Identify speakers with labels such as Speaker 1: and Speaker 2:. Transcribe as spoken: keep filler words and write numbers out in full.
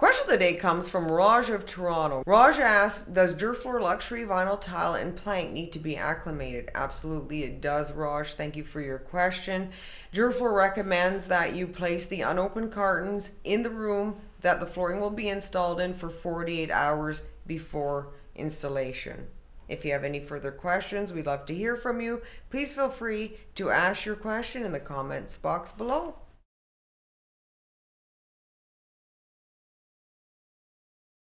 Speaker 1: Question of the day comes from Raj of Toronto. Raj asks, does Gerflor luxury vinyl tile and plank need to be acclimated? Absolutely it does, Raj. Thank you for your question. Gerflor recommends that you place the unopened cartons in the room that the flooring will be installed in for forty-eight hours before installation. If you have any further questions, we'd love to hear from you. Please feel free to ask your question in the comments box below.